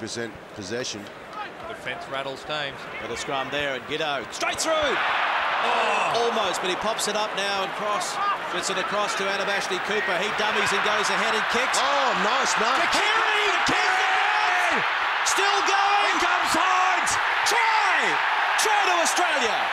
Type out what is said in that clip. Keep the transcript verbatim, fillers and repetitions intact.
percent possession. Defence rattles teams. With a scrum there, and Giddo straight through. Oh. Almost, but he pops it up now and cross. Gets it across to Adam Ashley Cooper. He dummies and goes ahead and kicks. Oh, nice, no. Kiri! Kiri! Still going! Here comes Hyde! Try! Try to Australia!